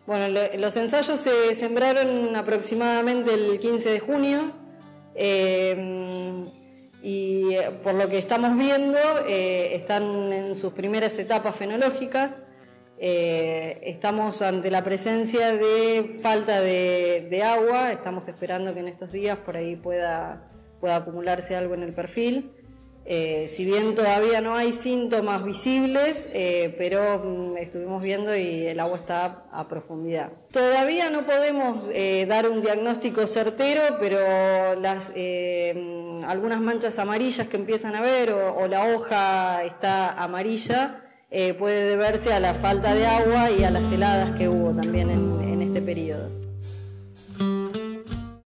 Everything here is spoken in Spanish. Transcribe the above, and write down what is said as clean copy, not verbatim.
Bueno, los ensayos se sembraron aproximadamente el 15 de junio y por lo que estamos viendo están en sus primeras etapas fenológicas. Estamos ante la presencia de falta de agua, estamos esperando que en estos días por ahí pueda acumularse algo en el perfil. Si bien todavía no hay síntomas visibles, pero estuvimos viendo y el agua está a profundidad. Todavía no podemos dar un diagnóstico certero, pero algunas manchas amarillas que empiezan a ver o la hoja está amarilla, puede deberse a la falta de agua y a las heladas que hubo también en este periodo.